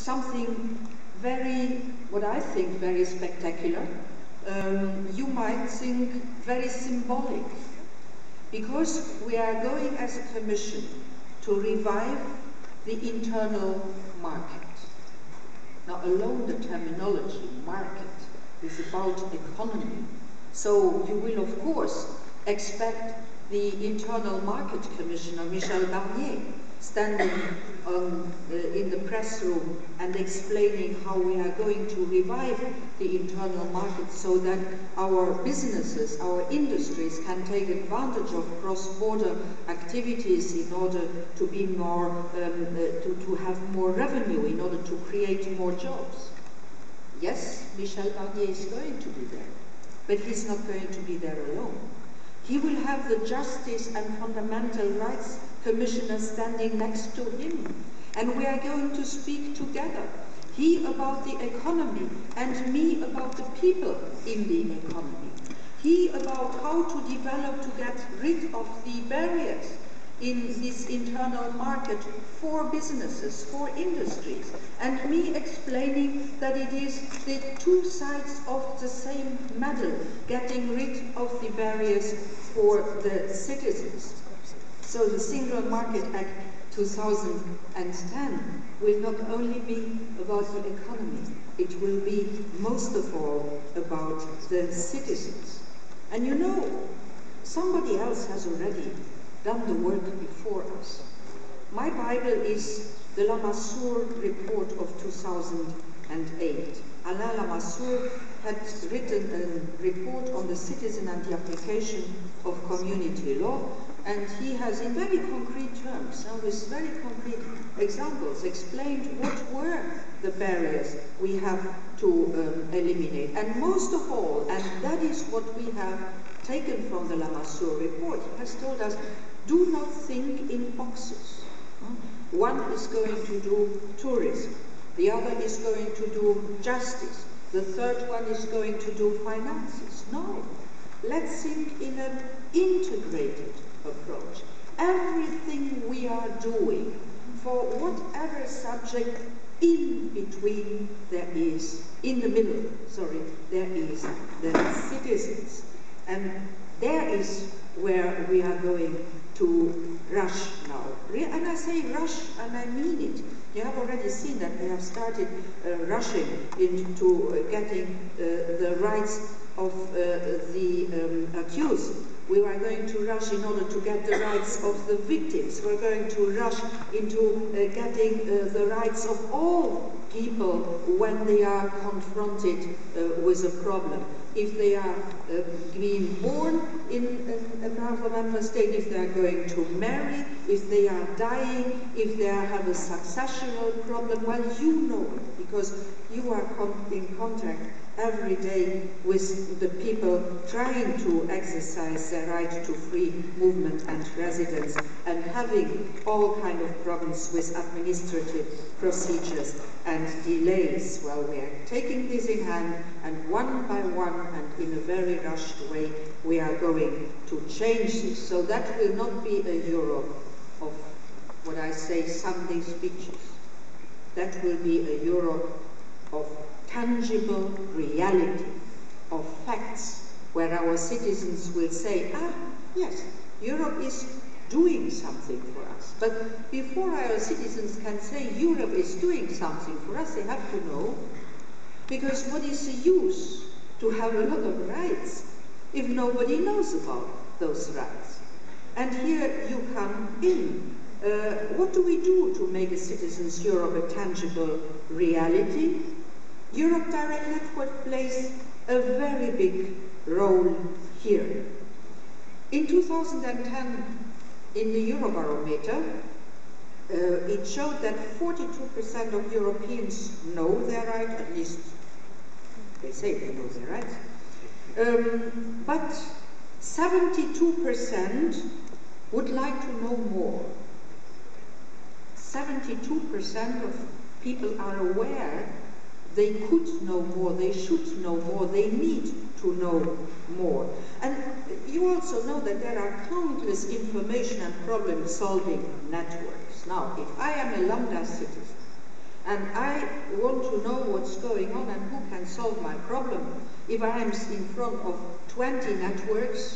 something very, what I think, very spectacular. You might think very symbolic, because we are going as a commission to revive the internal market. Now, alone the terminology market is about economy. So you will, of course, expect the Internal Market Commissioner, Michel Barnier, standing in the press room and explaining how we are going to revive the internal market so that our businesses, our industries can take advantage of cross-border activities in order to be more, to have more revenue, in order to create more jobs. Yes, Michel Barnier is going to be there, but he's not going to be there alone. He will have the Justice and Fundamental Rights Commissioner standing next to him, and we are going to speak together. He about the economy, and me about the people in the economy. He about how to develop, to get rid of the barriers in this internal market for businesses, for industries, and me explaining that it is the two sides of the same medal, getting rid of the barriers for the citizens. So the Single Market Act 2010 will not only be about the economy, it will be most of all about the citizens. And you know, somebody else has already done the work before us. My Bible is the Lamassoure report of 2008. Alain Lamassoure had written a report on the citizen and the application of community law, and he has, in very concrete terms, and with very concrete examples, explained what were the barriers we have to eliminate. And most of all, and that is what we have taken from the Lamassoure report, he has told us, do not think in boxes. One is going to do tourism, the other is going to do justice, the third one is going to do finances. No, let's think in an integrated approach. Everything we are doing, for whatever subject, in between there is, in the middle, sorry, there is the citizens. And there is where we are going to rush now. And I say rush, and I mean it. You have already seen that we have started rushing into getting the rights of the accused. We are going to rush in order to get the rights of the victims. We're going to rush into getting the rights of all people when they are confronted with a problem. If they are being born in another member state, if they are going to marry, if they are dying, if they have a successional problem, well, you know it, because you are in contact every day with the people trying to exercise their right to free movement and residence, and having all kinds of problems with administrative procedures and delays. Well, we are taking this in hand, and one by one, and in a very rushed way, we are going to change this. So that will not be a Europe of what I say Sunday speeches. That will be a Europe of tangible reality, of facts, where our citizens will say, ah, yes, Europe is doing something for us. But before our citizens can say Europe is doing something for us, they have to know, because what is the use to have a lot of rights if nobody knows about those rights? And here you come in. What do we do to make a citizens' Europe a tangible reality? Europe Direct Network plays a very big role here. In 2010, in the Eurobarometer, it showed that 42% of Europeans know their right, at least they say they know their rights, but 72% would like to know more. 72% of people are aware they could know more, they should know more, they need to know more. And you also know that there are countless information and problem-solving networks. Now, if I am a Lambda citizen, and I want to know what's going on and who can solve my problem. If I am in front of 20 networks,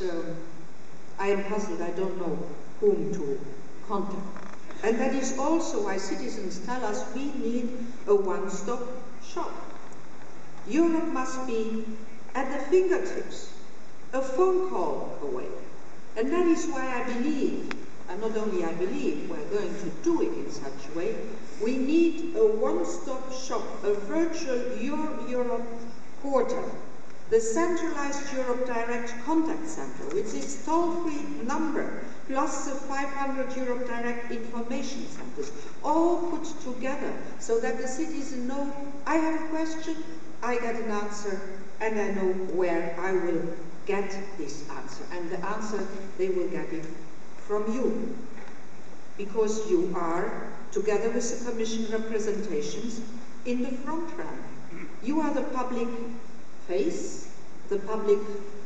I am puzzled. I don't know whom to contact. And that is also why citizens tell us we need a one-stop shop. Europe must be at the fingertips, a phone call away. And that is why I believe, and not only I believe, we're going to do it in such a way, we need a one-stop shop, a virtual Europe portal, the centralized Europe Direct Contact Center, with its toll-free number, plus the 500 Europe Direct information centers, all put together so that the citizen knows, I have a question, I get an answer, and I know where I will get this answer. And the answer, they will get it from you. Because you are, together with the Commission representations, in the front rank. You are the public face, the public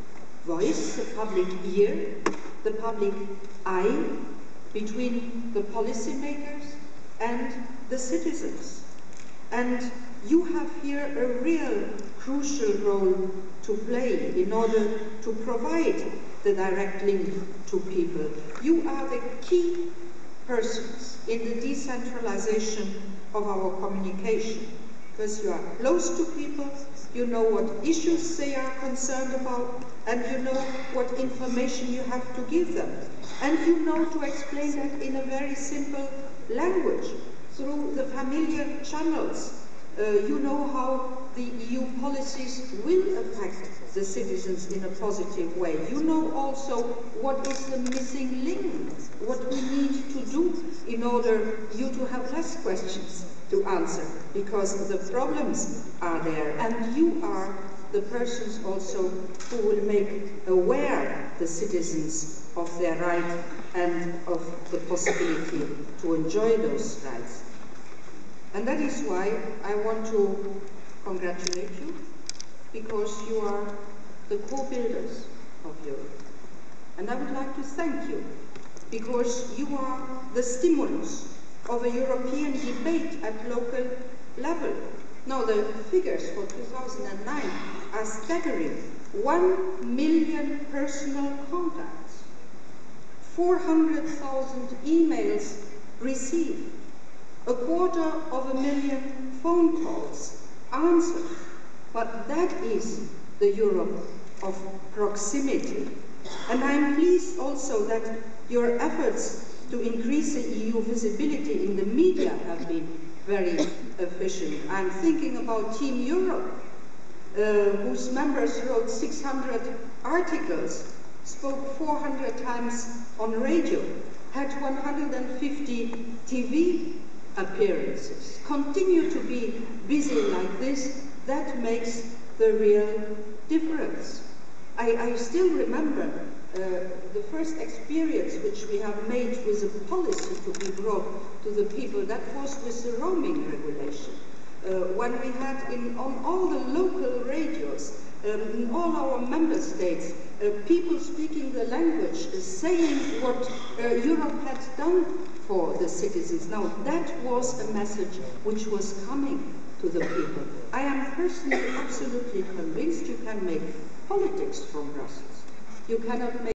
voice, the public ear, the public eye between the policymakers and the citizens. And you have here a real crucial role to play in order to provide the direct link to people. You are the key persons in the decentralization of our communication, because you are close to people, you know what issues they are concerned about, and you know what information you have to give them. And you know to explain that in a very simple language, through the familiar channels. You know how the EU policies will affect the citizens in a positive way. You know also what is the missing link, what we need to do in order you to have less questions to answer, because the problems are there, and you are the persons also who will make aware the citizens of their right and of the possibility to enjoy those rights. And that is why I want to congratulate you, because you are the co-builders of Europe. And I would like to thank you, because you are the stimulus of a European debate at local level. Now, the figures for 2009 are staggering. 1 million personal contacts, 400,000 emails received, 250,000 phone calls answered. But that is the Europe of proximity. And I'm pleased also that your efforts to increase the EU visibility in the media have been very efficient. I'm thinking about Team Europe, whose members wrote 600 articles, spoke 400 times on radio, had 150 TV appearances. Continue to be busy like this. That makes the real difference. I still remember the first experience which we have made with a policy to be brought to the people. That was with the roaming regulation. When we had on all the local radios, in all our member states, people speaking the language, saying what Europe had done for the citizens. Now, that was a message which was coming to the people. I am personally absolutely convinced you can make politics from Brussels. You cannot make